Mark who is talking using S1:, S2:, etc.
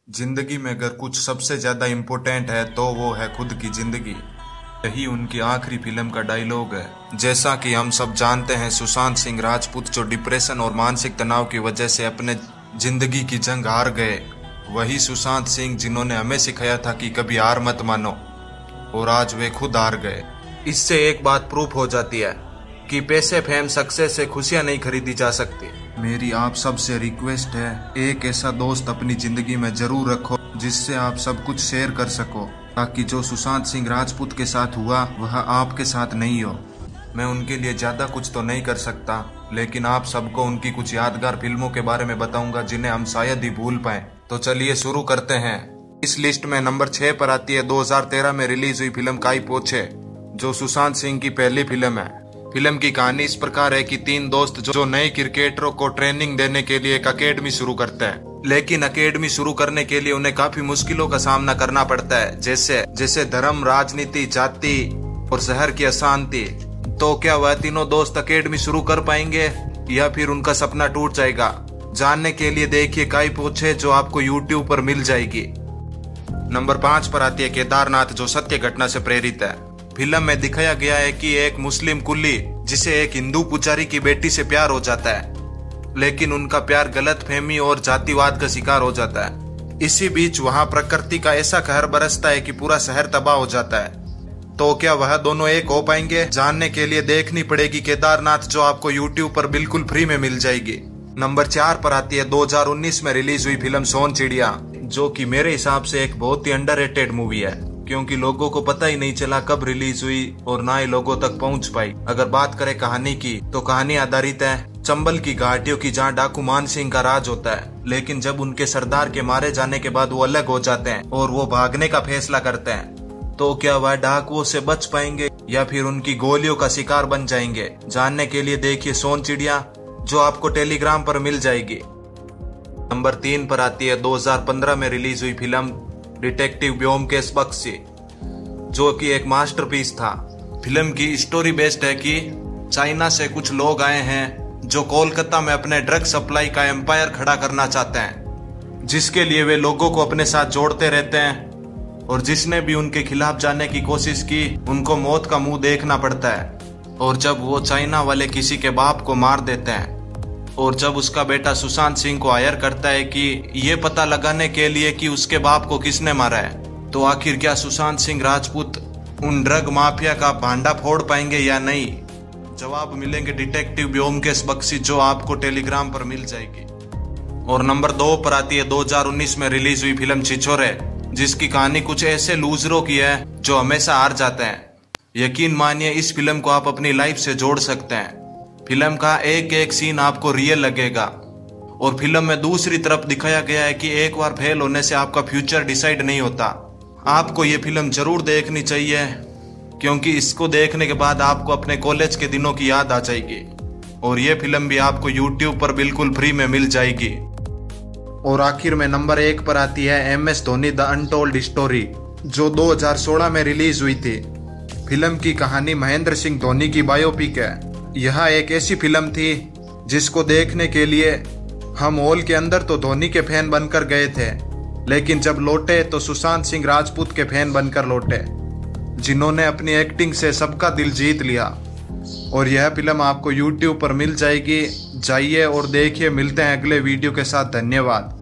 S1: जिंदगी में अगर कुछ सबसे ज्यादा इम्पोर्टेंट है तो वो है खुद की जिंदगी। यही उनकी आखिरी फिल्म का डायलॉग है। जैसा कि हम सब जानते हैं, सुशांत सिंह राजपूत जो डिप्रेशन और मानसिक तनाव की वजह से अपने जिंदगी की जंग हार गए, वही सुशांत सिंह जिन्होंने हमें सिखाया था कि कभी हार मत मानो, और आज वे खुद हार गए। इससे एक बात प्रूफ हो जाती है कि पैसे, फेम, सक्सेस से खुशियां नहीं खरीदी जा सकती। मेरी आप सबसे रिक्वेस्ट है, एक ऐसा दोस्त अपनी जिंदगी में जरूर रखो जिससे आप सब कुछ शेयर कर सको, ताकि जो सुशांत सिंह राजपूत के साथ हुआ वह आपके साथ नहीं हो। मैं उनके लिए ज्यादा कुछ तो नहीं कर सकता, लेकिन आप सबको उनकी कुछ यादगार फिल्मों के बारे में बताऊंगा जिन्हें हम शायद ही भूल पाए। तो चलिए शुरू करते हैं। इस लिस्ट में नंबर 6 पर आती है 2013 में रिलीज हुई फिल्म काई पो छे, जो सुशांत सिंह की पहली फिल्म है। फिल्म की कहानी इस प्रकार है कि 3 दोस्त जो नए क्रिकेटरों को ट्रेनिंग देने के लिए एक अकेडमी शुरू करते हैं, लेकिन अकेडमी शुरू करने के लिए उन्हें काफी मुश्किलों का सामना करना पड़ता है, जैसे धर्म, राजनीति, जाति और शहर की अशांति। तो क्या वह तीनों दोस्त अकेडमी शुरू कर पाएंगे या फिर उनका सपना टूट जाएगा? जानने के लिए देखिए काई पो छे, जो आपको YouTube पर मिल जाएगी। नंबर 5 पर आती है केदारनाथ, जो सत्य घटना से प्रेरित है। फिल्म में दिखाया गया है कि एक मुस्लिम कुली जिसे एक हिंदू पुजारी की बेटी से प्यार हो जाता है, लेकिन उनका प्यार गलतफहमी और जातिवाद का शिकार हो जाता है। इसी बीच वहां प्रकृति का ऐसा कहर बरसता है कि पूरा शहर तबाह हो जाता है। तो क्या वह दोनों एक हो पाएंगे? जानने के लिए देखनी पड़ेगी केदारनाथ, जो आपको YouTube पर बिल्कुल फ्री में मिल जाएगी। नंबर 4 पर आती है 2019 में रिलीज हुई फिल्म सोन चिड़िया, जो कि मेरे हिसाब से एक बहुत ही अंडररेटेड मूवी है, क्योंकि लोगों को पता ही नहीं चला कब रिलीज हुई और ना ही लोगों तक पहुंच पाई। अगर बात करें कहानी की, तो कहानी आधारित है चंबल की घाटियों की, जहां डाकू मान सिंह का राज होता है। लेकिन जब उनके सरदार के मारे जाने के बाद वो अलग हो जाते हैं और वो भागने का फैसला करते हैं। तो क्या वह डाकुओं से बच पाएंगे या फिर उनकी गोलियों का शिकार बन जाएंगे? जानने के लिए देखिए सोन चिड़िया, जो आपको टेलीग्राम पर मिल जाएगी। नंबर 3 पर आती है 2015 में रिलीज हुई फिल्म डिटेक्टिव ब्योमकेश बख्शी, जो कि एक मास्टरपीस था। फिल्म की स्टोरी बेस्ड है कि चाइना से कुछ लोग आए हैं जो कोलकाता में अपने ड्रग सप्लाई का एम्पायर खड़ा करना चाहते हैं, जिसके लिए वे लोगों को अपने साथ जोड़ते रहते हैं, और जिसने भी उनके खिलाफ जाने की कोशिश की उनको मौत का मुंह देखना पड़ता है। और जब वो चाइना वाले किसी के बाप को मार देते हैं, और जब उसका बेटा सुशांत सिंह को हायर करता है कि ये पता लगाने के लिए कि उसके बाप को किसने मारा है, तो आखिर क्या सुशांत सिंह राजपूत उन ड्रग माफिया का भांडा फोड़ पाएंगे या नहीं? जवाब मिलेंगे डिटेक्टिव ब्योमकेश बख्शी, जो आपको टेलीग्राम पर मिल जाएगी। और नंबर 2 पर आती है 2019 में रिलीज हुई फिल्म छिछोरे, जिसकी कहानी कुछ ऐसे लूजरों की है जो हमेशा हार जाते हैं। यकीन मानिए, इस फिल्म को आप अपनी लाइफ से जोड़ सकते हैं। फिल्म का एक एक सीन आपको रियल लगेगा, और फिल्म में दूसरी तरफ दिखाया गया है कि एक बार फेल होने से आपका फ्यूचर डिसाइड नहीं होता। आपको ये फिल्म जरूर देखनी चाहिए, क्योंकि इसको देखने के बाद आपको अपने कॉलेज के दिनों की याद आ जाएगी। और ये फिल्म भी आपको YouTube पर बिल्कुल फ्री में मिल जाएगी। और आखिर में नंबर 1 पर आती है MS Dhoni the untold story, जो 2016 में रिलीज हुई थी। फिल्म की कहानी महेंद्र सिंह धोनी की बायोपिक है। यह एक ऐसी फिल्म थी जिसको देखने के लिए हम हॉल के अंदर तो धोनी के फैन बनकर गए थे, लेकिन जब लौटे तो सुशांत सिंह राजपूत के फैन बनकर लौटे, जिन्होंने अपनी एक्टिंग से सबका दिल जीत लिया। और यह फिल्म आपको YouTube पर मिल जाएगी, जाइए और देखिए। मिलते हैं अगले वीडियो के साथ। धन्यवाद।